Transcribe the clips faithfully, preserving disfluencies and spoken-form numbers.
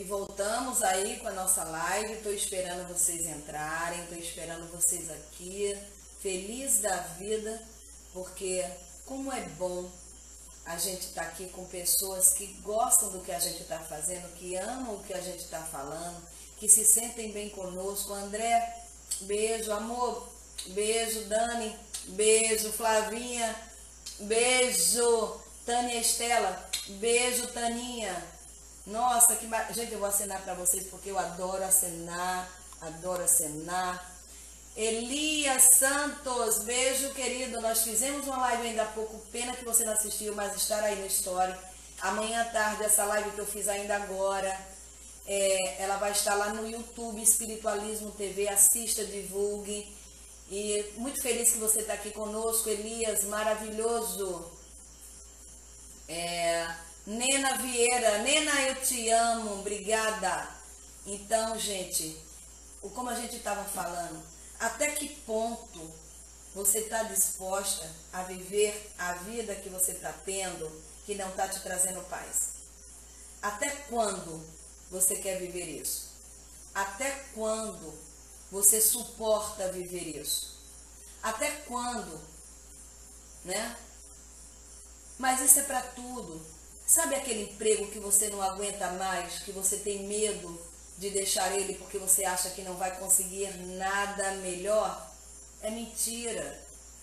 E voltamos aí com a nossa live. Estou esperando vocês entrarem, estou esperando vocês aqui, feliz da vida, porque como é bom a gente estar tá aqui com pessoas que gostam do que a gente está fazendo, que amam o que a gente está falando, que se sentem bem conosco. André, beijo, amor, beijo, Dani, beijo, Flavinha, beijo, Tânia Estela, beijo, Taninha. Nossa, que mar... gente, eu vou acenar para vocês porque eu adoro acenar, adoro acenar. Elias Santos, beijo, querido. Nós fizemos uma live ainda há pouco, pena que você não assistiu, mas estará aí no story. Amanhã à tarde, essa live que eu fiz ainda agora, é, ela vai estar lá no YouTube, Espiritualismo T V, assista, divulgue. E muito feliz que você está aqui conosco, Elias, maravilhoso. É... Nena Vieira, Nena, eu te amo, obrigada. Então, gente, como a gente estava falando, até que ponto você está disposta a viver a vida que você está tendo, que não está te trazendo paz? Até quando você quer viver isso? Até quando você suporta viver isso? Até quando, né? Mas isso é para tudo. Sabe aquele emprego que você não aguenta mais, que você tem medo de deixar ele porque você acha que não vai conseguir nada melhor? É mentira.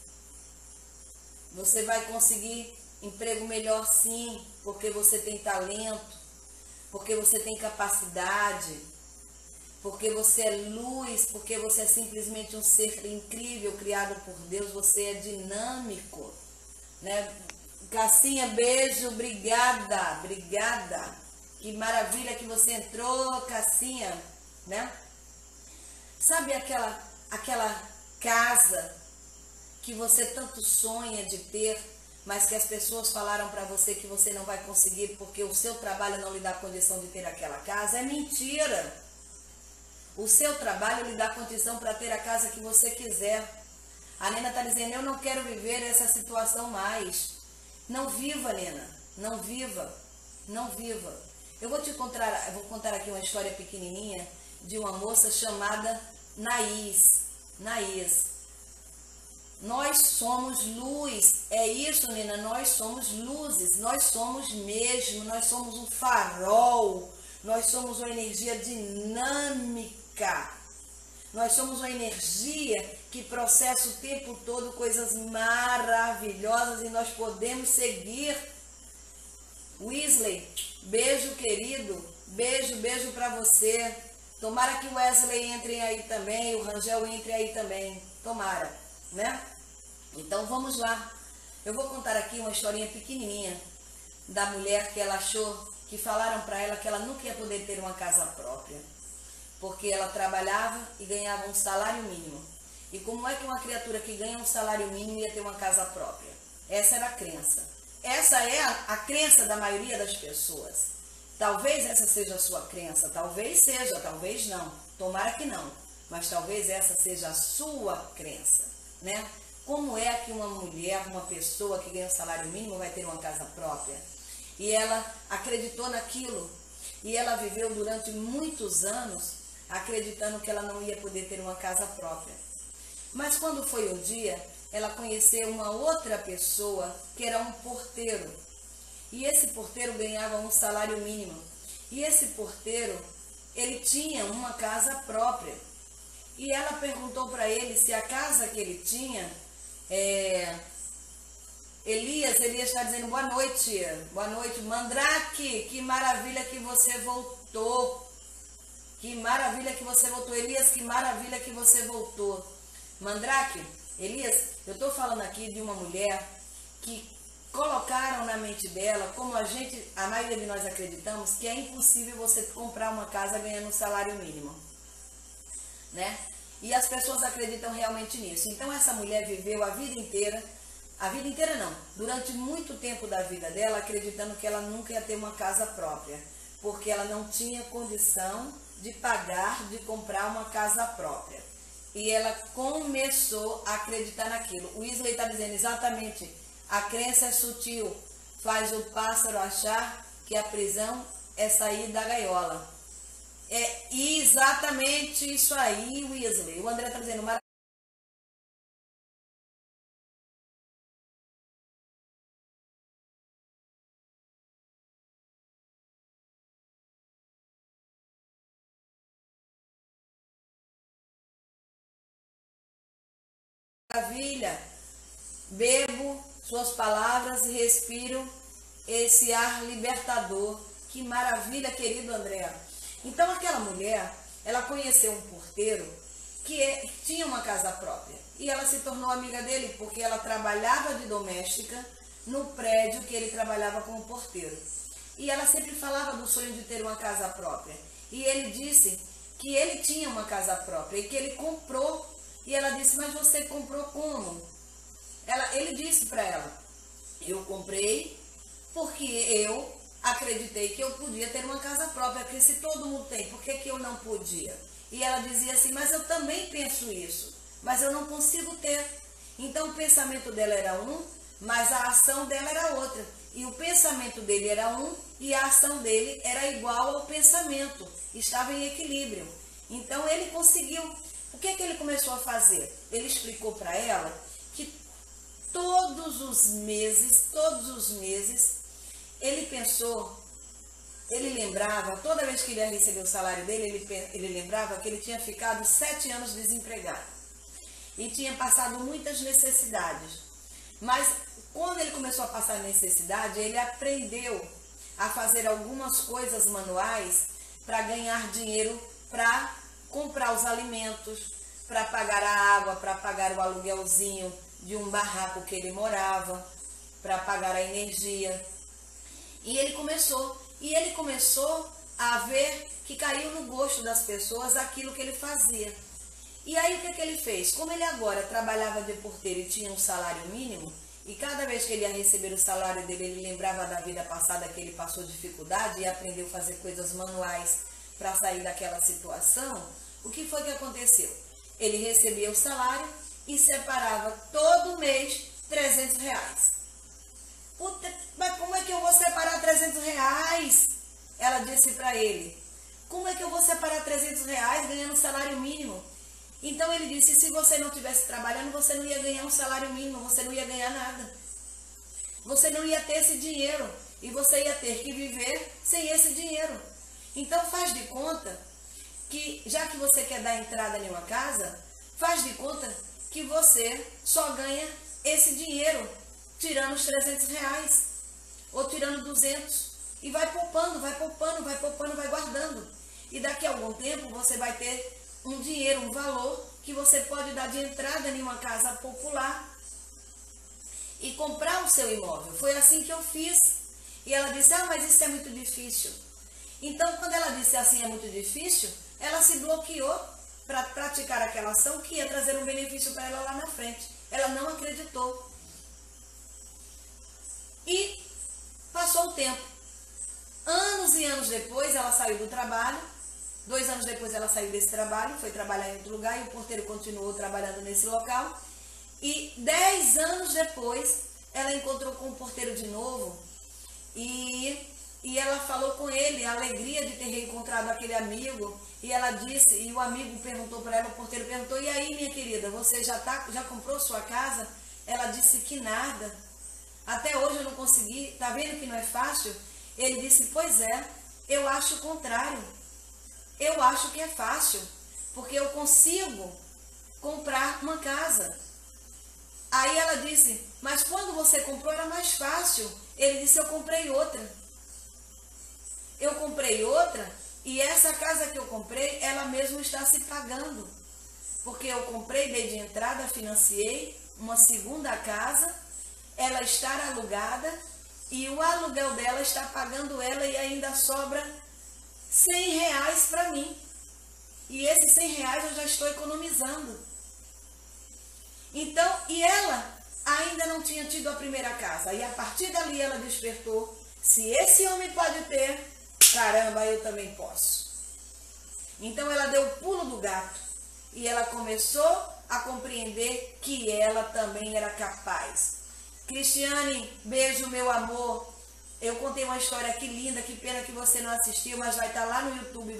Você vai conseguir emprego melhor sim, porque você tem talento, porque você tem capacidade, porque você é luz, porque você é simplesmente um ser incrível criado por Deus, você é dinâmico, né? Cassinha, beijo, obrigada, obrigada. Que maravilha que você entrou, Cassinha, né? Sabe aquela, aquela casa que você tanto sonha de ter, mas que as pessoas falaram para você que você não vai conseguir porque o seu trabalho não lhe dá condição de ter aquela casa? É mentira. O seu trabalho lhe dá condição para ter a casa que você quiser. A Nena está dizendo, eu não quero viver essa situação mais. Não viva, Nena, não viva, não viva. Eu vou te contar, eu vou contar aqui uma história pequenininha de uma moça chamada Naís. Naís. Nós somos luz, é isso, Nena, nós somos luzes, nós somos mesmo, nós somos um farol, nós somos uma energia dinâmica. Nós somos uma energia que processa o tempo todo coisas maravilhosas e nós podemos seguir. Wesley, beijo, querido. Beijo, beijo para você. Tomara que o Wesley entre aí também, o Rangel entre aí também. Tomara, né? Então vamos lá. Eu vou contar aqui uma historinha pequenininha da mulher que ela achou, que falaram para ela que ela nunca ia poder ter uma casa própria, porque ela trabalhava e ganhava um salário mínimo. E como é que uma criatura que ganha um salário mínimo ia ter uma casa própria? Essa era a crença. Essa é a, a crença da maioria das pessoas. Talvez essa seja a sua crença, talvez seja, talvez não. Tomara que não, mas talvez essa seja a sua crença, né? Como é que uma mulher, uma pessoa que ganha um salário mínimo vai ter uma casa própria? E ela acreditou naquilo. E ela viveu durante muitos anos acreditando que ela não ia poder ter uma casa própria. Mas quando foi um dia, ela conheceu uma outra pessoa que era um porteiro. E esse porteiro ganhava um salário mínimo. E esse porteiro, ele tinha uma casa própria. E ela perguntou para ele se a casa que ele tinha... É... Elias, Elias está dizendo boa noite. Boa noite, Mandrake, que maravilha que você voltou. Que maravilha que você voltou, Elias, que maravilha que você voltou. Mandrake, Elias, eu estou falando aqui de uma mulher que colocaram na mente dela, como a gente, a maioria de nós acreditamos, que é impossível você comprar uma casa ganhando um salário mínimo, né? E as pessoas acreditam realmente nisso. Então essa mulher viveu a vida inteira, a vida inteira não, durante muito tempo da vida dela, acreditando que ela nunca ia ter uma casa própria, porque ela não tinha condição de pagar, de comprar uma casa própria. E ela começou a acreditar naquilo. O Wesley está dizendo exatamente, a crença é sutil, faz o pássaro achar que a prisão é sair da gaiola. É exatamente isso aí, Wesley. O André está dizendo, maravilha. Bebo suas palavras e respiro esse ar libertador. Que maravilha, querido André. Então aquela mulher, ela conheceu um porteiro que tinha uma casa própria. E ela se tornou amiga dele porque ela trabalhava de doméstica no prédio que ele trabalhava como porteiro. E ela sempre falava do sonho de ter uma casa própria. E ele disse que ele tinha uma casa própria e que ele comprou. E ela disse, mas você comprou como? Ela, ele disse para ela, eu comprei porque eu acreditei que eu podia ter uma casa própria, porque se todo mundo tem, por que que eu não podia? E ela dizia assim, mas eu também penso isso, mas eu não consigo ter. Então o pensamento dela era um, mas a ação dela era outra. E o pensamento dele era um e a ação dele era igual ao pensamento, estava em equilíbrio. Então ele conseguiu. O que que ele começou a fazer? Ele explicou para ela que todos os meses, todos os meses, ele pensou, ele lembrava, toda vez que ele ia receber o salário dele, ele, ele lembrava que ele tinha ficado sete anos desempregado e tinha passado muitas necessidades. Mas quando ele começou a passar necessidade, ele aprendeu a fazer algumas coisas manuais para ganhar dinheiro para comprar os alimentos, para pagar a água, para pagar o aluguelzinho de um barraco que ele morava, para pagar a energia. E ele começou, e ele começou a ver que caiu no gosto das pessoas aquilo que ele fazia. E aí o que, que ele fez? Como ele agora trabalhava de porteiro e tinha um salário mínimo, e cada vez que ele ia receber o salário dele, ele lembrava da vida passada que ele passou dificuldade e aprendeu a fazer coisas manuais para sair daquela situação, o que foi que aconteceu? Ele recebia o salário e separava todo mês trezentos reais. Puta, mas como é que eu vou separar trezentos reais? Ela disse para ele. Como é que eu vou separar trezentos reais ganhando um salário mínimo? Então ele disse, se você não estivesse trabalhando, você não ia ganhar um salário mínimo, você não ia ganhar nada. Você não ia ter esse dinheiro e você ia ter que viver sem esse dinheiro. Então faz de conta que, já que você quer dar entrada em uma casa, faz de conta que você só ganha esse dinheiro, tirando os trezentos reais, ou tirando duzentos, e vai poupando, vai poupando, vai poupando, vai guardando. E daqui a algum tempo você vai ter um dinheiro, um valor, que você pode dar de entrada em uma casa popular e comprar o seu imóvel. Foi assim que eu fiz. E ela disse, ah, mas isso é muito difícil. Então, quando ela disse assim, é muito difícil, ela se bloqueou para praticar aquela ação que ia trazer um benefício para ela lá na frente. Ela não acreditou. E passou o tempo. Anos e anos depois, ela saiu do trabalho. Dois anos depois, ela saiu desse trabalho, foi trabalhar em outro lugar e o porteiro continuou trabalhando nesse local. E dez anos depois, ela encontrou com o porteiro de novo e, e ela falou com ele a alegria de ter reencontrado aquele amigo. E ela disse, e o amigo perguntou para ela, o porteiro perguntou, e aí, minha querida, você já, tá, já comprou sua casa? Ela disse que nada. Até hoje eu não consegui, tá vendo que não é fácil? Ele disse, pois é, eu acho o contrário. Eu acho que é fácil, porque eu consigo comprar uma casa. Aí ela disse, mas quando você comprou era mais fácil. Ele disse, eu comprei outra. Eu comprei outra e essa casa que eu comprei, ela mesmo está se pagando. Porque eu comprei, dei de entrada, financiei uma segunda casa, ela está alugada e o aluguel dela está pagando ela e ainda sobra cem reais para mim. E esses cem reais eu já estou economizando. Então, e ela ainda não tinha tido a primeira casa. E a partir dali ela despertou. Se esse homem pode ter, caramba, eu também posso. Então ela deu o pulo do gato. E ela começou a compreender que ela também era capaz. Cristiane, beijo, meu amor. Eu contei uma história aqui linda, que pena que você não assistiu, mas vai estar lá no YouTube.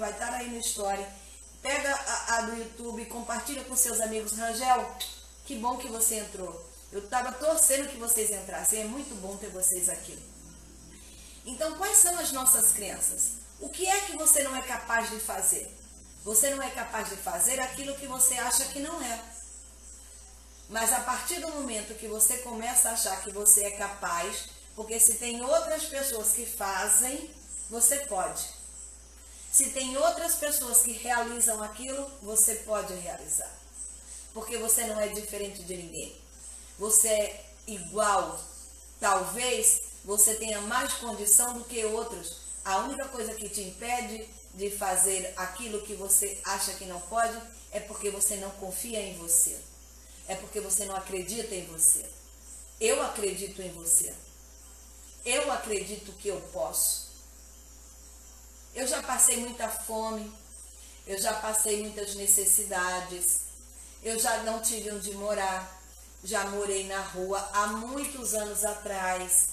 vai estar aí no story. Pega a, a do YouTube, compartilha com seus amigos. Rangel, que bom que você entrou. Eu estava torcendo que vocês entrassem. É muito bom ter vocês aqui. Então, quais são as nossas crenças? O que é que você não é capaz de fazer? Você não é capaz de fazer aquilo que você acha que não é. Mas a partir do momento que você começa a achar que você é capaz, porque se tem outras pessoas que fazem, você pode. Se tem outras pessoas que realizam aquilo, você pode realizar. Porque você não é diferente de ninguém. Você é igual. Talvez você tenha mais condição do que outros. A única coisa que te impede de fazer aquilo que você acha que não pode é porque você não confia em você. É porque você não acredita em você. Eu acredito em você. Eu acredito que eu posso. Eu já passei muita fome. Eu já passei muitas necessidades. Eu já não tive onde morar. Já morei na rua há muitos anos atrás,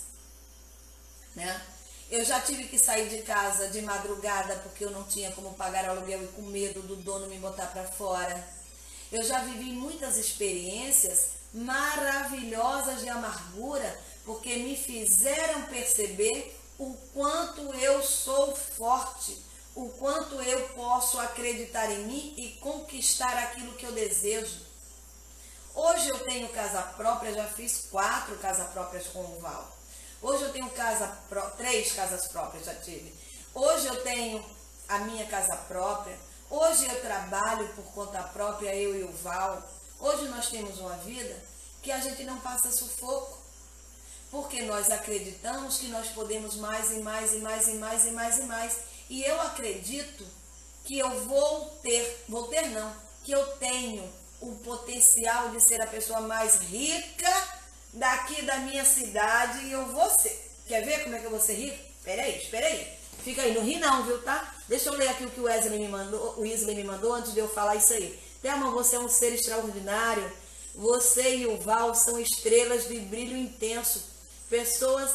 né? Eu já tive que sair de casa de madrugada porque eu não tinha como pagar aluguel e com medo do dono me botar para fora. Eu já vivi muitas experiências maravilhosas de amargura porque me fizeram perceber o quanto eu sou forte, o quanto eu posso acreditar em mim e conquistar aquilo que eu desejo. Hoje eu tenho casa própria, já fiz quatro casas próprias com o Val. Hoje eu tenho casa pró- três casas próprias, já tive. Hoje eu tenho a minha casa própria. Hoje eu trabalho por conta própria, eu e o Val. Hoje nós temos uma vida que a gente não passa sufoco. Porque nós acreditamos que nós podemos mais e mais e mais e mais e mais e mais. E eu acredito que eu vou ter, vou ter não, que eu tenho o potencial de ser a pessoa mais rica daqui da minha cidade e eu vou ser. Quer ver como é que eu vou ser rica? Espera aí, espera aí. Fica aí, não ri não, viu, tá? Deixa eu ler aqui o que o Wesley me mandou, o Wesley me mandou antes de eu falar isso aí. Thelma, você é um ser extraordinário. Você e o Val são estrelas de brilho intenso. Pessoas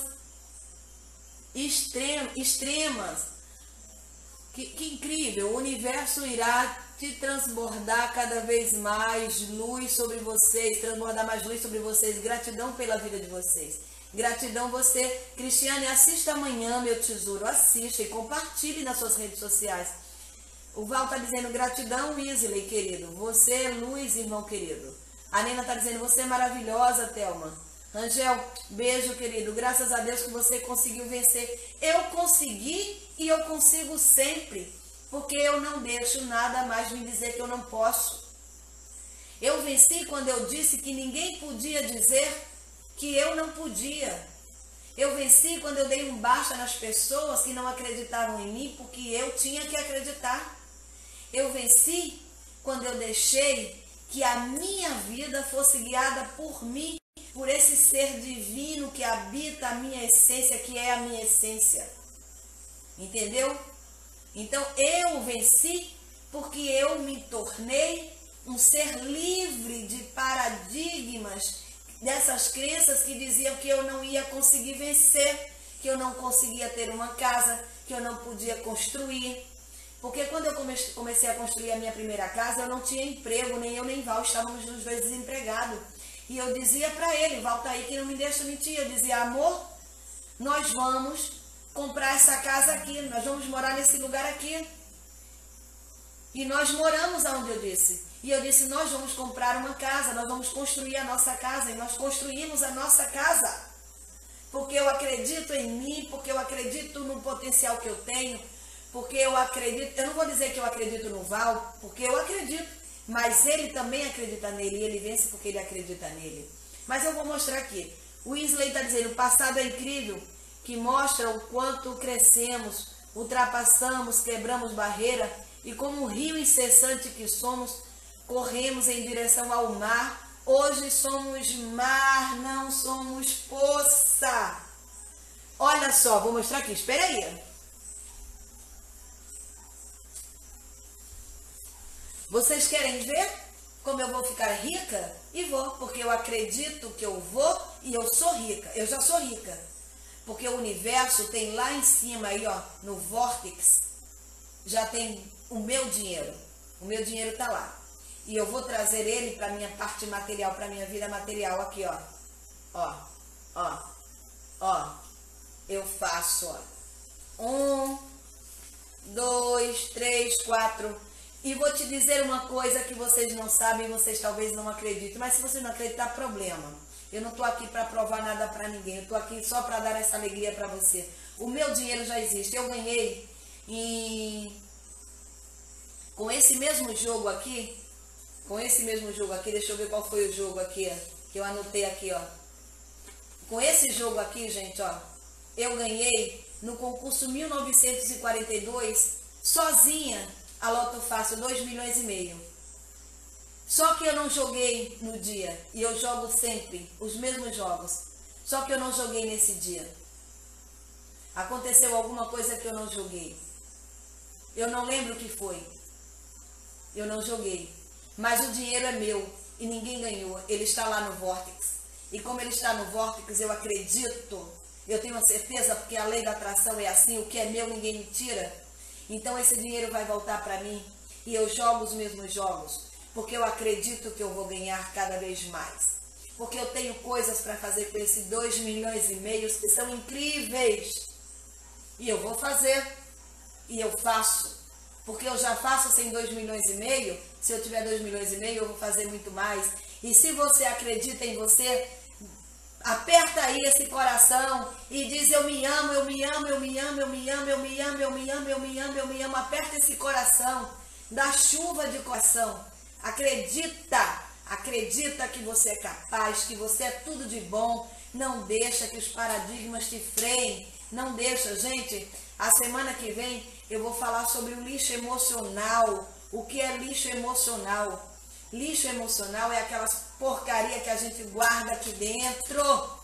extrem, extremas. Que, que incrível, o universo irá te transbordar cada vez mais luz sobre vocês, transbordar mais luz sobre vocês. Gratidão pela vida de vocês. Gratidão você. Cristiane, assista amanhã, meu tesouro, assista e compartilhe nas suas redes sociais. O Val está dizendo gratidão, Wesley, querido. Você é luz, irmão querido. A Nena está dizendo, você é maravilhosa, Thelma. Rangel, beijo, querido. Graças a Deus que você conseguiu vencer. Eu consegui e eu consigo sempre. Porque eu não deixo nada mais me dizer que eu não posso. Eu venci quando eu disse que ninguém podia dizer que eu não podia. Eu venci quando eu dei um basta nas pessoas que não acreditavam em mim, porque eu tinha que acreditar. Eu venci quando eu deixei que a minha vida fosse guiada por mim, por esse ser divino que habita a minha essência, que é a minha essência. Entendeu? Então eu venci porque eu me tornei um ser livre de paradigmas, dessas crenças que diziam que eu não ia conseguir vencer, que eu não conseguia ter uma casa, que eu não podia construir. Porque quando eu comecei a construir a minha primeira casa, eu não tinha emprego, nem eu nem Val, estávamos os dois desempregados. E eu dizia para ele, Val tá aí que não me deixa mentir, eu dizia, amor, nós vamos comprar essa casa aqui, nós vamos morar nesse lugar aqui. E nós moramos aonde eu disse. E eu disse, nós vamos comprar uma casa, nós vamos construir a nossa casa. E nós construímos a nossa casa. Porque eu acredito em mim, porque eu acredito no potencial que eu tenho, porque eu acredito, eu não vou dizer que eu acredito no Val, porque eu acredito, mas ele também acredita nele, e ele vence porque ele acredita nele. Mas eu vou mostrar aqui. O Wesley está dizendo, o passado é incrível, que mostra o quanto crescemos, ultrapassamos, quebramos barreira, e como um rio incessante que somos, corremos em direção ao mar. Hoje somos mar, não somos poça. Olha só, vou mostrar aqui, espera aí. Vocês querem ver como eu vou ficar rica? E vou, porque eu acredito que eu vou e eu sou rica. Eu já sou rica. Porque o universo tem lá em cima, aí ó, no vórtice, já tem o meu dinheiro. O meu dinheiro está lá. E eu vou trazer ele para minha parte material, para minha vida material aqui, ó. Ó, ó, ó. Eu faço, ó. Um, dois, três, quatro. E vou te dizer uma coisa que vocês não sabem, vocês talvez não acreditem. Mas se vocês não acreditar, problema. Eu não estou aqui para provar nada para ninguém. Eu estou aqui só para dar essa alegria para você. O meu dinheiro já existe. Eu ganhei em... com esse mesmo jogo aqui. Com esse mesmo jogo aqui. Deixa eu ver qual foi o jogo aqui. Que eu anotei aqui, ó. Com esse jogo aqui, gente, ó. Eu ganhei no concurso mil novecentos e quarenta e dois, sozinha, a Loto Fácil, dois milhões e meio. Só que eu não joguei no dia. E eu jogo sempre os mesmos jogos. Só que eu não joguei nesse dia. Aconteceu alguma coisa que eu não joguei. Eu não lembro o que foi. Eu não joguei. Mas o dinheiro é meu. E ninguém ganhou. Ele está lá no Vortex. E como ele está no Vortex, eu acredito. Eu tenho certeza, porque a lei da atração é assim. O que é meu, ninguém me tira. Então esse dinheiro vai voltar para mim. E eu jogo os mesmos jogos. Porque eu acredito que eu vou ganhar cada vez mais. Porque eu tenho coisas para fazer com esses dois milhões e meio que são incríveis. E eu vou fazer. E eu faço. Porque eu já faço sem dois milhões e meio. Se eu tiver dois milhões e meio, eu vou fazer muito mais. E se você acredita em você, aperta aí esse coração e diz: eu me amo, eu me amo, eu me amo, eu me amo, eu me amo, eu me amo, eu me amo, eu me amo. Aperta esse coração. Dá chuva de coração. Acredita. Acredita que você é capaz, que você é tudo de bom. Não deixa que os paradigmas te freiem. Não deixa, gente. A semana que vem eu vou falar sobre o lixo emocional. O que é lixo emocional? Lixo emocional é aquelas porcaria que a gente guarda aqui dentro.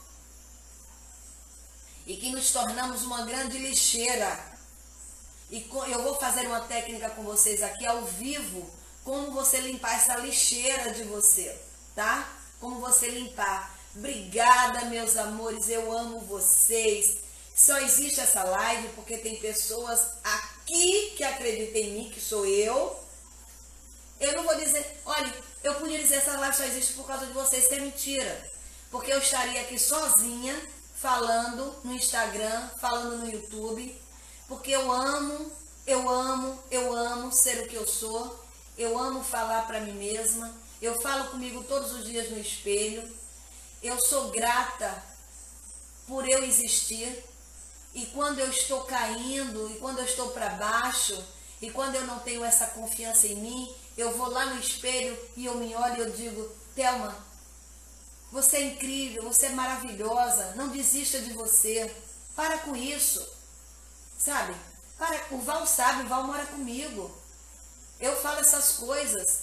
E que nos tornamos uma grande lixeira. E eu vou fazer uma técnica com vocês aqui ao vivo. Como você limpar essa lixeira de você, tá? Como você limpar. Obrigada, meus amores. Eu amo vocês. Só existe essa live porque tem pessoas aqui que acreditam em mim, que sou eu. Eu não vou dizer, olha, eu podia dizer essa live só existe por causa de vocês, que é mentira. Porque eu estaria aqui sozinha, falando no Instagram, falando no YouTube. Porque eu amo, eu amo, eu amo ser o que eu sou. Eu amo falar para mim mesma. Eu falo comigo todos os dias no espelho. Eu sou grata por eu existir. E quando eu estou caindo, e quando eu estou para baixo, e quando eu não tenho essa confiança em mim, eu vou lá no espelho e eu me olho e eu digo: Thelma, você é incrível, você é maravilhosa, não desista de você. Para com isso. Sabe? Para, o Val sabe, o Val mora comigo. Eu falo essas coisas.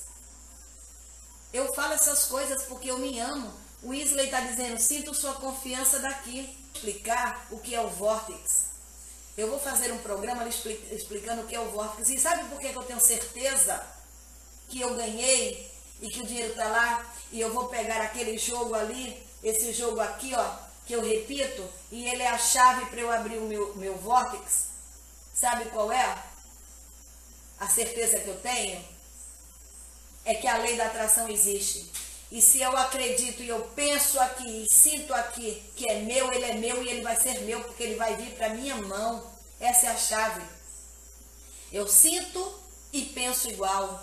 Eu falo essas coisas porque eu me amo. O Isley está dizendo: sinto sua confiança daqui. Explicar o que é o Vortex. Eu vou fazer um programa explicando o que é o Vortex. E sabe por que eu tenho certeza que eu ganhei e que o dinheiro está lá? E eu vou pegar aquele jogo ali, esse jogo aqui, ó, que eu repito, e ele é a chave para eu abrir o meu, meu Vortex. Sabe qual é? A certeza que eu tenho é que a lei da atração existe. E se eu acredito e eu penso aqui e sinto aqui que é meu, ele é meu e ele vai ser meu, porque ele vai vir para minha mão. Essa é a chave. Eu sinto e penso igual.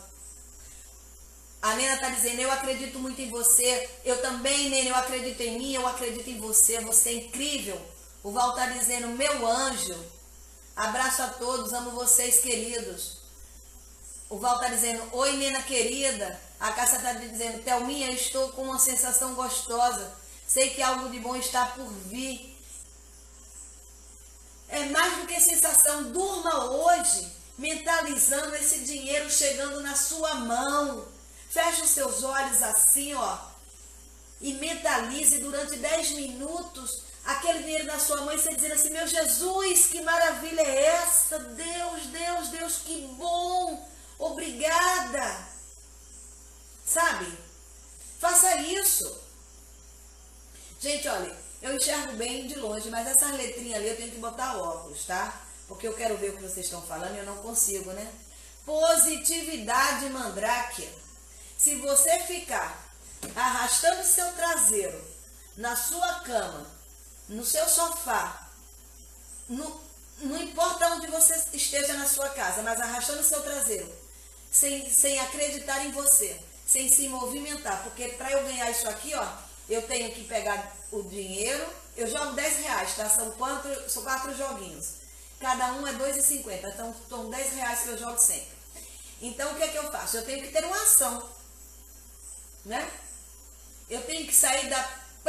A Nena está dizendo: eu acredito muito em você. Eu também, Nena, eu acredito em mim, eu acredito em você. Você é incrível. O Val está dizendo: meu anjo. Abraço a todos, amo vocês, queridos. O Val está dizendo: oi, Nena querida. A Cássia está dizendo: Thelminha, estou com uma sensação gostosa. Sei que algo de bom está por vir. É mais do que sensação. Durma hoje, mentalizando esse dinheiro chegando na sua mão. Feche os seus olhos assim, ó. E mentalize durante dez minutos aquele dinheiro na sua mão e você dizendo assim: meu Jesus, que maravilha é essa? Deus, Deus, Deus, que bom. Obrigada. Sabe? Faça isso. Gente, olha, eu enxergo bem de longe, mas essas letrinhas ali eu tenho que botar óculos, tá? porque eu quero ver o que vocês estão falando e eu não consigo, né? Positividade mandráquea. Se você ficar arrastando seu traseiro na sua cama, no seu sofá, no, não importa onde você esteja na sua casa, mas arrastando seu traseiro, sem, sem acreditar em você, sem se movimentar, porque para eu ganhar isso aqui, ó, eu tenho que pegar o dinheiro, eu jogo dez reais, tá? São quatro, são quatro joguinhos. Cada um é dois reais e cinquenta, então são dez reais que eu jogo sempre. Então o que é que eu faço? Eu tenho que ter uma ação, né? Eu tenho que sair da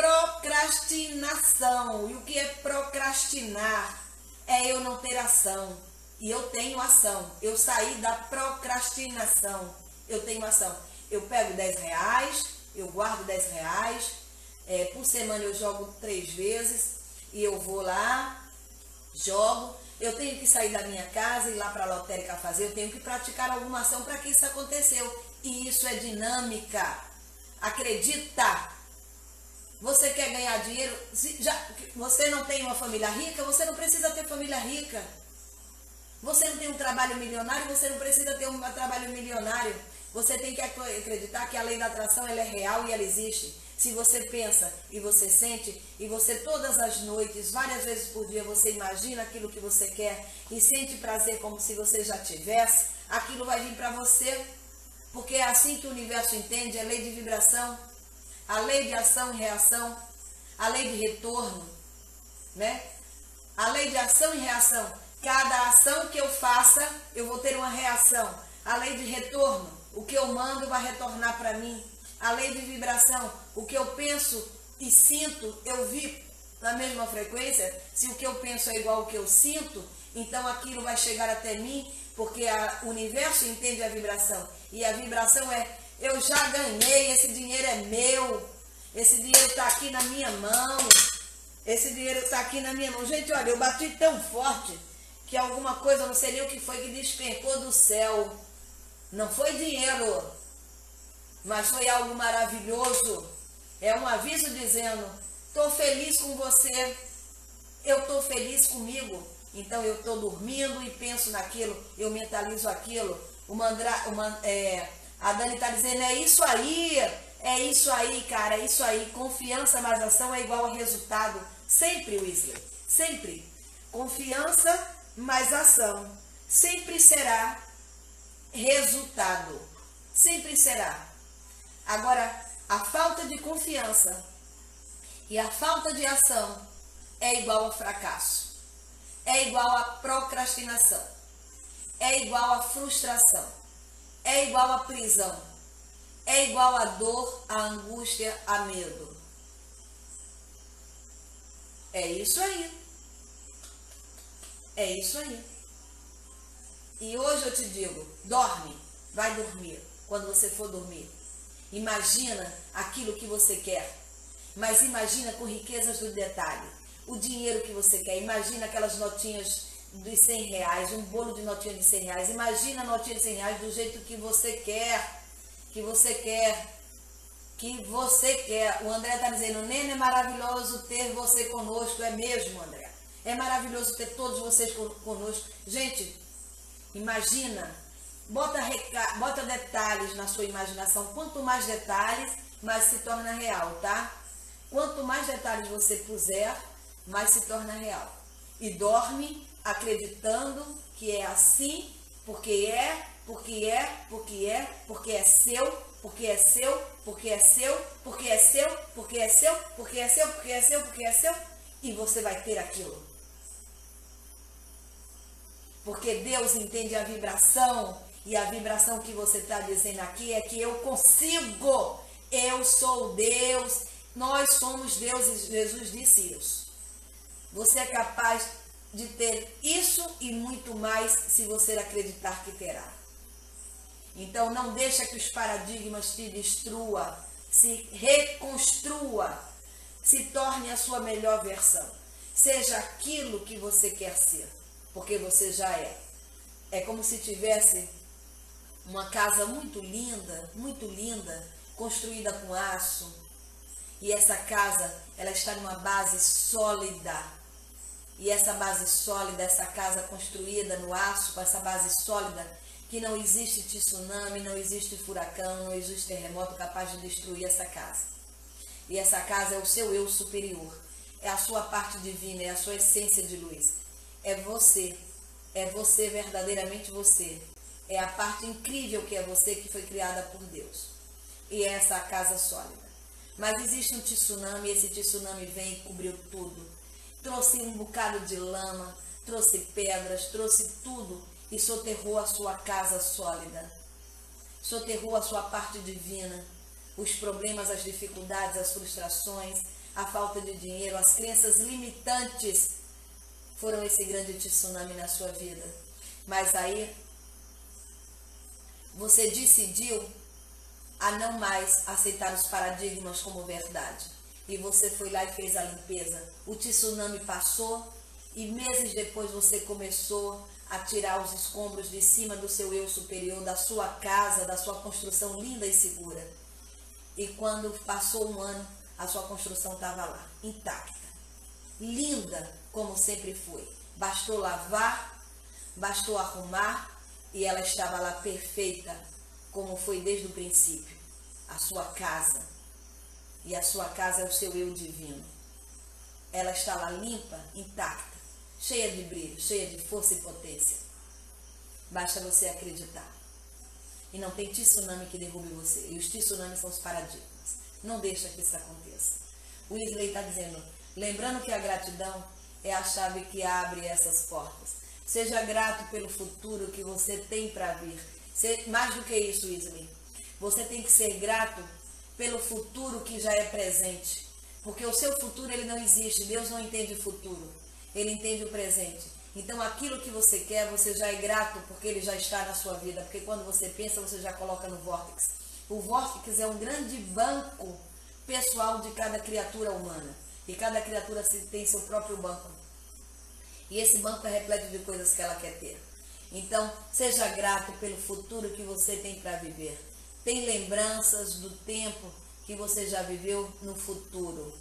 procrastinação. E o que é procrastinar? É eu não ter ação. E eu tenho ação. Eu saí da procrastinação. Eu tenho ação. Eu pego dez reais, eu guardo dez reais. É, por semana eu jogo três vezes. E eu vou lá, jogo. Eu tenho que sair da minha casa e ir lá para a lotérica fazer. Eu tenho que praticar alguma ação para que isso aconteceu. E isso é dinâmica. Acredita. Você quer ganhar dinheiro? Se já, você não tem uma família rica, você não precisa ter família rica. Você não tem um trabalho milionário, você não precisa ter um trabalho milionário. Você tem que acreditar que a lei da atração ela é real e ela existe. Se você pensa e você sente, e você todas as noites, várias vezes por dia, você imagina aquilo que você quer e sente prazer como se você já tivesse, aquilo vai vir para você, porque é assim que o universo entende, é lei de vibração, a lei de ação e reação, a lei de retorno, né? A lei de ação e reação. Cada ação que eu faça, eu vou ter uma reação. A lei de retorno, o que eu mando vai retornar para mim. A lei de vibração, o que eu penso e sinto, eu vibro na mesma frequência. Se o que eu penso é igual ao que eu sinto, então aquilo vai chegar até mim, porque a, o universo entende a vibração. E a vibração é, eu já ganhei, esse dinheiro é meu, esse dinheiro está aqui na minha mão, esse dinheiro está aqui na minha mão. Gente, olha, eu bati tão forte que alguma coisa, não sei nem o que foi, que despencou do céu. Não foi dinheiro, mas foi algo maravilhoso. É um aviso dizendo, estou feliz com você, eu estou feliz comigo. Então eu estou dormindo e penso naquilo, eu mentalizo aquilo. O mandra, o man, é, a Dani está dizendo, é isso aí, é isso aí, cara, é isso aí. Confiança mais ação é igual a resultado. Sempre, Wesley, sempre. Confiança mais ação sempre será resultado. Sempre será. Agora, a falta de confiança e a falta de ação é igual a fracasso, é igual a procrastinação, é igual a frustração, é igual a prisão, é igual a dor, a angústia, a medo. É isso aí. É isso aí. E hoje eu te digo, dorme, vai dormir, quando você for dormir. Imagina aquilo que você quer, mas imagina com riquezas do detalhe. O dinheiro que você quer, imagina aquelas notinhas de cem reais, um bolo de notinha de cem reais. Imagina a notinha de cem reais do jeito que você quer, que você quer, que você quer. O André está dizendo, Nena, é maravilhoso ter você conosco. É mesmo, André. É maravilhoso ter todos vocês conosco. Gente, imagina. Bota, reca... Bota detalhes na sua imaginação. Quanto mais detalhes, mais se torna real, tá? Quanto mais detalhes você puser, mais se torna real. E dorme acreditando que é assim, porque é, porque é, porque é, porque é seu, porque é seu, porque é seu, porque é seu, porque é seu, porque é seu, porque é seu, porque é seu, e você vai ter aquilo. Porque Deus entende a vibração. E a vibração que você está dizendo aqui é que eu consigo, eu sou Deus, nós somos deuses, Jesus disse isso. Você é capaz de ter isso e muito mais se você acreditar que terá. Então não deixa que os paradigmas te destrua, se reconstrua, se torne a sua melhor versão. Seja aquilo que você quer ser, porque você já é. É como se tivesse uma casa muito linda, muito linda, construída com aço. E essa casa, ela está numa base sólida. E essa base sólida, essa casa construída no aço, com essa base sólida, que não existe tsunami, não existe furacão, não existe terremoto capaz de destruir essa casa. E essa casa é o seu eu superior, é a sua parte divina, é a sua essência de luz. É você, é você, verdadeiramente você. É a parte incrível que é você, que foi criada por Deus. E é essa a casa sólida. Mas existe um tsunami, e esse tsunami vem e cobriu tudo. Trouxe um bocado de lama, trouxe pedras, trouxe tudo e soterrou a sua casa sólida. Soterrou a sua parte divina, os problemas, as dificuldades, as frustrações, a falta de dinheiro, as crenças limitantes foram esse grande tsunami na sua vida. Mas aí você decidiu a não mais aceitar os paradigmas como verdade. E você foi lá e fez a limpeza. O tsunami passou e meses depois você começou a tirar os escombros de cima do seu eu superior, da sua casa, da sua construção linda e segura. E quando passou um ano, a sua construção estava lá, intacta, linda como sempre foi. Bastou lavar, bastou arrumar e ela estava lá perfeita, como foi desde o princípio. A sua casa, e a sua casa é o seu eu divino. Ela está lá limpa, intacta, cheia de brilho, cheia de força e potência. Basta você acreditar. E não tem tsunami que derrube você. E os tsunamis são os paradigmas. Não deixa que isso aconteça. O Isley está dizendo, lembrando que a gratidão é a chave que abre essas portas. Seja grato pelo futuro que você tem para vir. Mais do que isso, Isley. Você tem que ser grato pelo futuro que já é presente. Porque o seu futuro ele não existe. Deus não entende o futuro. Ele entende o presente. Então aquilo que você quer, você já é grato porque ele já está na sua vida. Porque quando você pensa, você já coloca no vórtice. O vórtice é um grande banco pessoal de cada criatura humana. E cada criatura tem seu próprio banco. E esse banco é repleto de coisas que ela quer ter. Então, seja grato pelo futuro que você tem para viver. Tem lembranças do tempo que você já viveu no futuro.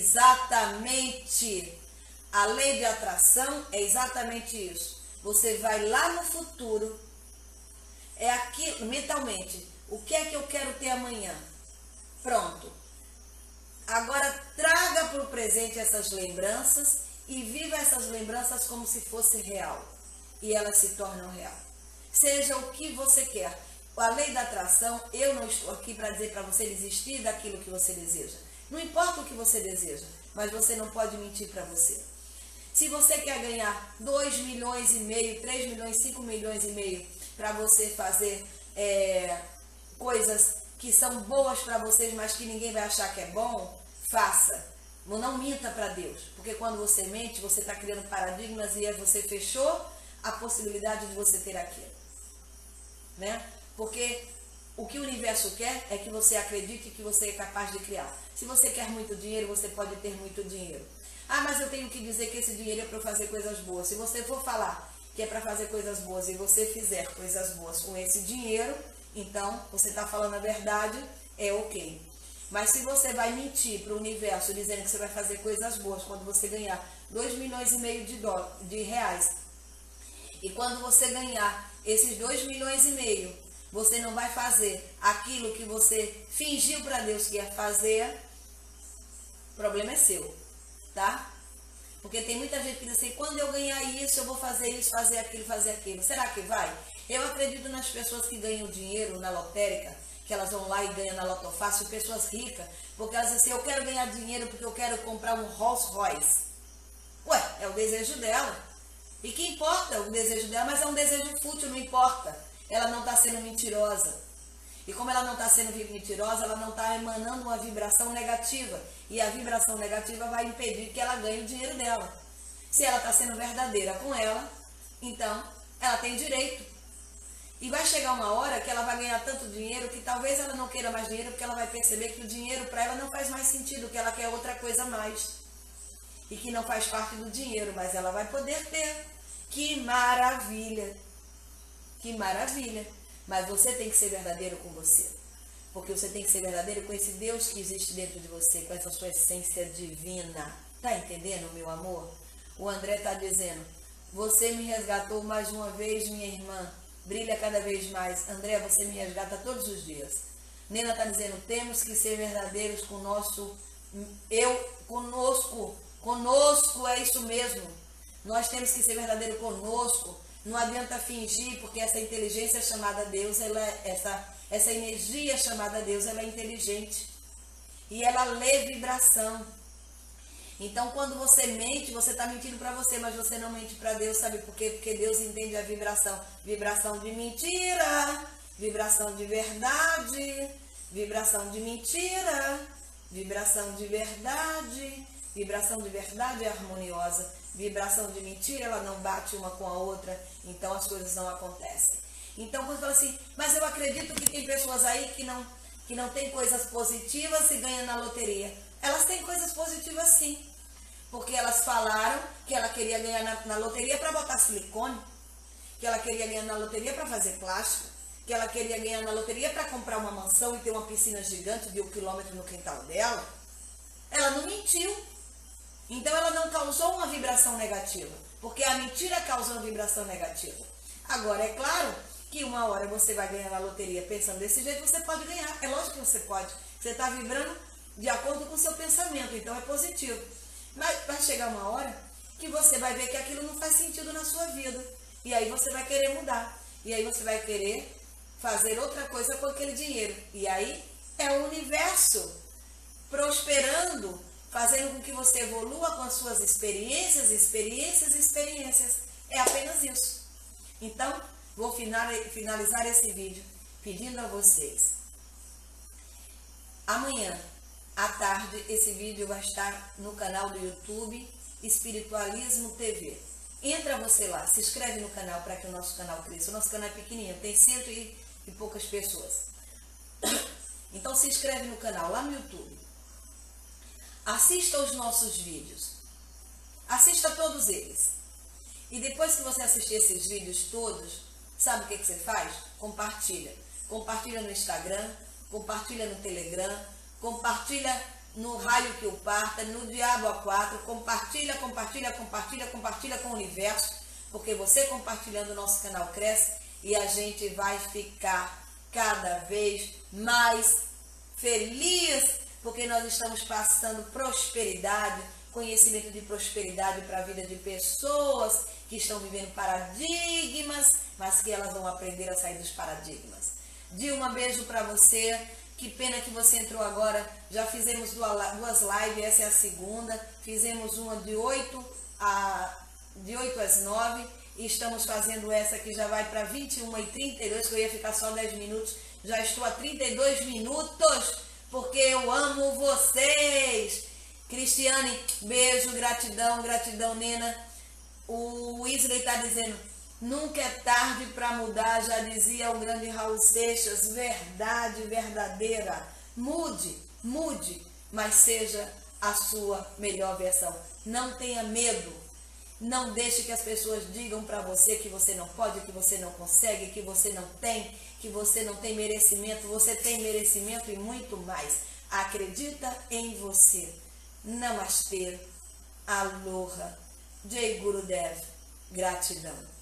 Exatamente. A lei de atração é exatamente isso. Você vai lá no futuro, é aquilo, mentalmente, o que é que eu quero ter amanhã? Pronto. Agora traga para o presente essas lembranças e viva essas lembranças como se fosse real. E elas se tornam real. Seja o que você quer. A lei da atração, eu não estou aqui para dizer para você desistir daquilo que você deseja. Não importa o que você deseja, mas você não pode mentir para você. Se você quer ganhar dois milhões e meio, três milhões, cinco milhões e meio para você fazer é, coisas que são boas para vocês, mas que ninguém vai achar que é bom, faça. Não minta para Deus, porque quando você mente, você está criando paradigmas e você fechou a possibilidade de você ter aquilo. Né? Porque o que o universo quer é que você acredite que você é capaz de criar. Se você quer muito dinheiro, você pode ter muito dinheiro. Ah, mas eu tenho que dizer que esse dinheiro é para fazer coisas boas. Se você for falar que é para fazer coisas boas e você fizer coisas boas com esse dinheiro, então você está falando a verdade, é ok. Mas se você vai mentir para o universo dizendo que você vai fazer coisas boas quando você ganhar dois milhões e meio de, dó, de reais, e quando você ganhar esses dois milhões e meio, você não vai fazer aquilo que você fingiu para Deus que ia fazer, o problema é seu, tá? Porque tem muita gente que diz assim, quando eu ganhar isso, eu vou fazer isso, fazer aquilo, fazer aquilo. Será que vai? Eu acredito nas pessoas que ganham dinheiro na lotérica, que elas vão lá e ganham na Loto Fácil, pessoas ricas, porque elas dizem assim, eu quero ganhar dinheiro porque eu quero comprar um Rolls Royce. Ué, é o desejo dela. E que importa o desejo dela, mas é um desejo fútil, não importa. Ela não está sendo mentirosa. E como ela não está sendo mentirosa, ela não está emanando uma vibração negativa. E a vibração negativa vai impedir que ela ganhe o dinheiro dela. Se ela está sendo verdadeira com ela, então ela tem direito. E vai chegar uma hora que ela vai ganhar tanto dinheiro que talvez ela não queira mais dinheiro, porque ela vai perceber que o dinheiro para ela não faz mais sentido, que ela quer outra coisa a mais. E que não faz parte do dinheiro, mas ela vai poder ter. Que maravilha! Que maravilha! Mas você tem que ser verdadeiro com você. Porque você tem que ser verdadeiro com esse Deus que existe dentro de você, com essa sua essência divina. Tá entendendo, meu amor? O André está dizendo, você me resgatou mais uma vez, minha irmã. Brilha cada vez mais. André, você me resgata todos os dias. Nena está dizendo, temos que ser verdadeiros com o nosso... Eu, conosco. Conosco, é isso mesmo. Nós temos que ser verdadeiros conosco. Não adianta fingir, porque essa inteligência chamada Deus, ela, essa, essa energia chamada Deus, ela é inteligente. E ela lê vibração. Então, quando você mente, você está mentindo para você, mas você não mente para Deus, sabe por quê? Porque Deus entende a vibração. Vibração de mentira, vibração de verdade, vibração de mentira, vibração de verdade, vibração de verdade é harmoniosa, vibração de mentira, ela não bate uma com a outra, então as coisas não acontecem. Então, quando fala assim, mas eu acredito que tem pessoas aí que não, que não tem coisas positivas e ganham na loteria. Elas têm coisas positivas sim, porque elas falaram que ela queria ganhar na, na loteria para botar silicone, que ela queria ganhar na loteria para fazer plástico, que ela queria ganhar na loteria para comprar uma mansão e ter uma piscina gigante de um quilômetro no quintal dela. Ela não mentiu, então ela não causou uma vibração negativa, porque a mentira causa uma vibração negativa. Agora, é claro que uma hora você vai ganhar na loteria pensando desse jeito, você pode ganhar, é lógico que você pode, você está vibrando de acordo com o seu pensamento, então é positivo. Mas vai chegar uma hora que você vai ver que aquilo não faz sentido na sua vida. E aí você vai querer mudar. E aí você vai querer fazer outra coisa com aquele dinheiro. E aí é o universo prosperando, fazendo com que você evolua com as suas experiências, experiências, experiências. É apenas isso. Então, vou finalizar esse vídeo pedindo a vocês. Amanhã à tarde, esse vídeo vai estar no canal do YouTube Espiritualismo T V. Entra você lá, se inscreve no canal para que o nosso canal cresça. O nosso canal é pequenininho, tem cento e, e poucas pessoas. Então se inscreve no canal lá no YouTube. Assista os nossos vídeos. Assista todos eles. E depois que você assistir esses vídeos todos, sabe o que, que você faz? Compartilha. Compartilha no Instagram, compartilha no Telegram, compartilha no raio que o parta, no diabo a quatro, compartilha, compartilha, compartilha, compartilha com o universo, porque você compartilhando o nosso canal cresce e a gente vai ficar cada vez mais feliz, porque nós estamos passando prosperidade, conhecimento de prosperidade para a vida de pessoas que estão vivendo paradigmas, mas que elas vão aprender a sair dos paradigmas. Dilma, beijo para você. Que pena que você entrou agora. Já fizemos duas lives, essa é a segunda. Fizemos uma de oito, a, de oito às nove. E estamos fazendo essa que já vai para vinte e uma e trinta e dois, que eu ia ficar só dez minutos. Já estou a trinta e dois minutos, porque eu amo vocês. Cristiane, beijo, gratidão, gratidão, Nena. O Wesley está dizendo, nunca é tarde para mudar, já dizia o grande Raul Seixas, verdade verdadeira. Mude, mude, mas seja a sua melhor versão. Não tenha medo, não deixe que as pessoas digam para você que você não pode, que você não consegue, que você não tem, que você não tem merecimento. Você tem merecimento e muito mais. Acredita em você. Namastê, aloha, Jai Gurudev, gratidão.